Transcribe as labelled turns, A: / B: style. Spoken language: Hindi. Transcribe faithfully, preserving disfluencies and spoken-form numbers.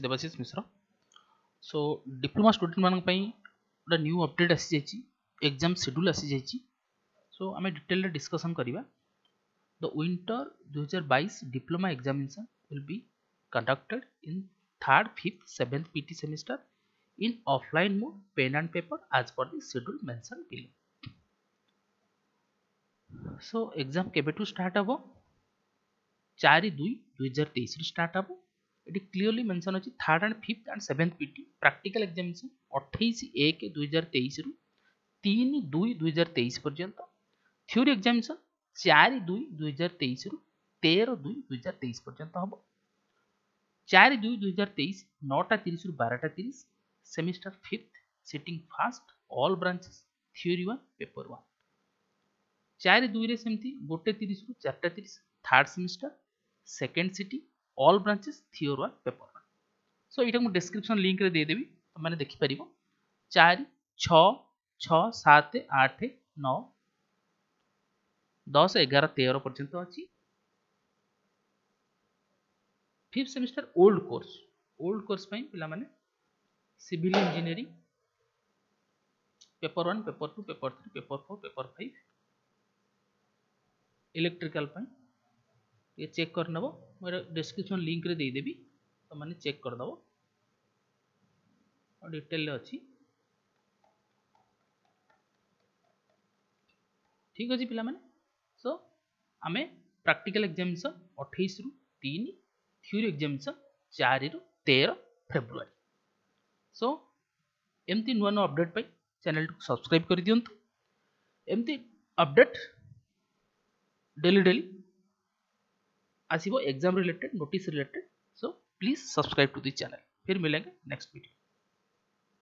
A: Debashish Mishra. So diploma student मान गोटे न्यू अपडेट आसी जाइए, एग्जाम शेड्यूल आसी जाइए। सो आम डिटेल डिस्कसन करवा। द विंटर दो हज़ार बाईस diploma examination will be conducted in third fifth seventh PT semester in offline mode, pen and paper as per the schedule mention below. So exam केबेटू स्टार्ट हम? चार दुई दुई हजार तेईस स्टार्ट हम। ये क्लीयरली मेंशन अच्छी third and fifth and seventh PT practical examination अट्ठाईस एक दुई हजार तेईस रु तीन दुई दुई हजार तेईस पर्यंत। थ्योरी एग्जामिनेशन चार दुई दुई हजार तेईस रु तेरह दुई दुई हजार तेईस पर्यंत हम। चार दुई दुई हजार तेईस नौटा तीस रु बारटा तीस semester fifth sitting first all branches theory one paper one. चार दुई सेमती गोटे तीस रु चारटा तीस third semester second sitting all branches theory one paper one. So ये मुझे डिस्क्रिप्शन लिंक रे देदेवी, तो मैंने देखिपर। चार छ छ सात आठ नौ दस एगार तेरह पर्यंत अच्छी। Fifth semester old course old course पे पिला माने civil engineering paper one paper two paper three paper four paper five electrical ये चेक कर नब। मेरे डिस्क्रिप्शन लिंक रे दे देबी, तो माने चेक कर दबो और डिटेल अच्छी। ठीक अच्छे पिला माने। सो आमे प्रैक्टिकल एग्जामिनेशन अट्ठाईस रु तीन, थ्योरी एग्जामिनेशन चार रु तेरह फेब्रुआरी। सो एमती नुआ नुआ अपडेट पाई चैनल को सब्सक्राइब कर दियंतु। एमती अपडेट डेली डेली आसीबो exam related, notice related. So please subscribe to the channel. फिर मिलेंगे नेक्स्ट वीडियो।